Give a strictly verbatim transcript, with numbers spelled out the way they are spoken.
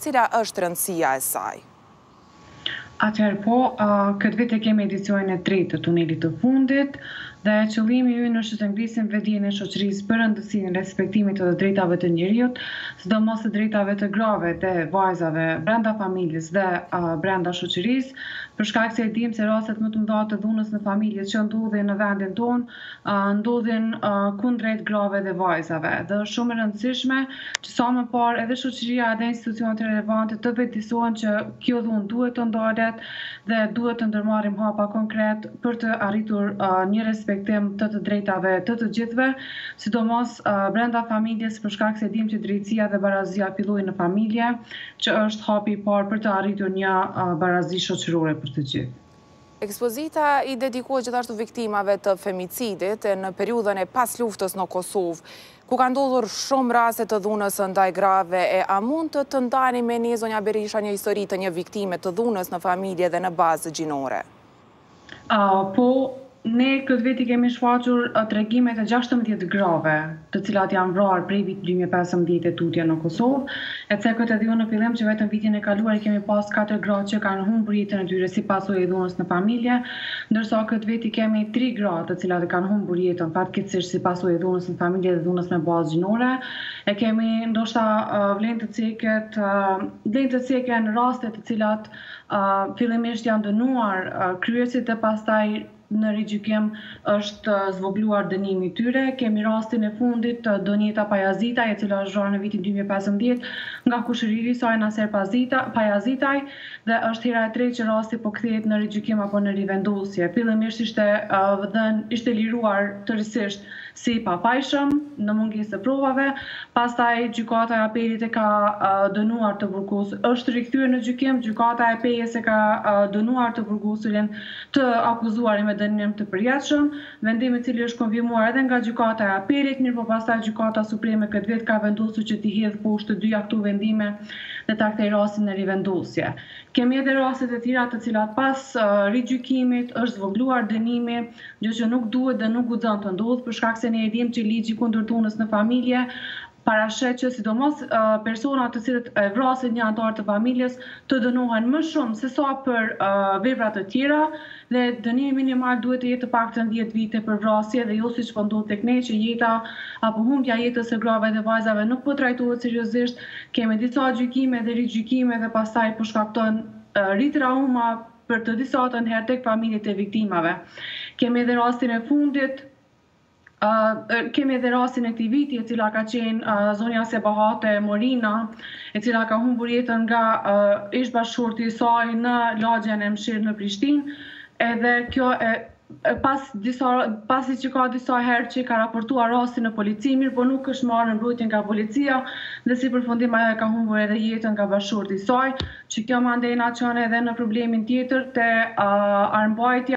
cila është rëndësia e saj? Atëherë po, uh, këtë vit e kemi edicionin e tretë të tunelit të fundit dhe qëllimi ynë është të ngrisim vetdijen e shoqërisë për rëndësinë e respektimit të drejtave të njerëzit, sidomos të drejtave të grave dhe vajzave brenda familjes dhe uh, brenda shoqërisë, për shkak se e dim se rastet më të mëdha të dhunës në familje që ndodhin në vendin tonë, uh, ndodhin uh, kundrejt grave dhe vajzave. Dhe është shumë e rëndësishme që sa më parë edhe shoqëria dhe institucionet relevante të vetëdijsohen që kjo dhunë duhet të ndalet dhe duhet të ndërmarrim hapa konkret për të arritur uh, një respektim të të drejtave të të gjithëve, sidomos uh, brenda familjes, për shkak se dim që drejtësia dhe barazia fillojnë në familje, që është hapi i parë për të arritur një uh, barazi shoqërore për të gjithë. Ekspozita i dedikohet gjithashtu viktimave të femicidit në periudhën e pas luftës në Kosovë, ku ka ndodhur shumë raste të dhunës ndaj grave, e a mund të të ndani me një zonja Berisha një histori të një viktime të dhunës në familje dhe në bazë gjinore? Uh, po, ne këtë vit i kemi shfaqur uh, tregimet e gjashtëmbëdhjetë grave, të cilat janë vrarë prej vitit dy mijë e pesëmbëdhjetë e tutje në Kosovë. E cekët edhe unë në fillim që vetëm vitin e kaluar i kemi pas katër gra që kanë humbur jetën e tyre si pasojë e dhunës në familje, ndërsa këtë vit i kemi tri gra të cilat kanë humbur jetën fatkeqësisht si pasojë e dhunës në familje dhe dhunës me bazë gjinore. E kemi ndoshta uh, vlen të ceket, uh, vlen të ceken raste të cilat uh, fillimisht janë dënuar uh, kryesit dhe pastaj në rigjykim është zvogluar dënimi i tyre. Kemi rastin e fundit të Donjeta Pajazitaj, e cila është vrarë në vitin dy mijë e pesëmbëdhjetë nga kushëriri i saj Naser Pajazitaj, dhe është hera e tretë që rasti po kthehet në rigjykim apo në rivendosje. Fillimisht ishte uh, dhën, ishte liruar tërësisht si pafajshëm në mungesë të provave, pastaj gjykata e apelit e ka uh, dënuar të burgosur, është rikthyer në gjykim, gjykata e apeljes e ka uh, dënuar të burgosurin të akuzuarin me dënim të përjetshëm, vendim i cili është konfirmuar edhe nga gjykata e apelit, mirë po pastaj gjykata supreme këtë vit ka vendosur që t'i hedhë poshtë të dyja këto vendime dhe ta kthejë rastin në rivendosje. Kemi edhe raste të tjera të cilat pas uh, rigjykimit është zvogluar dënimi, gjë që nuk duhet dhe nuk guxon të ndodhë, për shkak se ne e dim që ligji kundër dhunës në familje parashet që sidomos uh, persona të cilët e vrasin një antar të familjes të dënohen më shumë se sa për uh, vepra të tjera, dhe dënimi minimal duhet të jetë të paktën dhjetë vite për vrasje, dhe jo siç po ndodh tek ne që jeta apo humbja e jetës së grave dhe vajzave nuk po trajtohet seriozisht. Kemi disa gjykime dhe rigjykime dhe pastaj po shkakton uh, ritrauma për të disa të herë tek familjet e viktimave. Kemi edhe rastin e fundit. Uh, kemi edhe rastin e këtij viti, e cila ka qenë uh, zonja Sebahate Morina, e cila ka humbur jetën nga uh, ish bashkëshorti i saj në lagjen e Mshirë në Prishtinë, edhe kjo e pas disa pasi që ka disa herë që ka raportuar rastin në polici, mirë po nuk është marrë në mbrojtje nga policia, dhe si përfundim ajo ka humbur edhe jetën nga bashkëshorti i saj, që kjo mandej na çon edhe në problemin tjetër te uh, armbajtja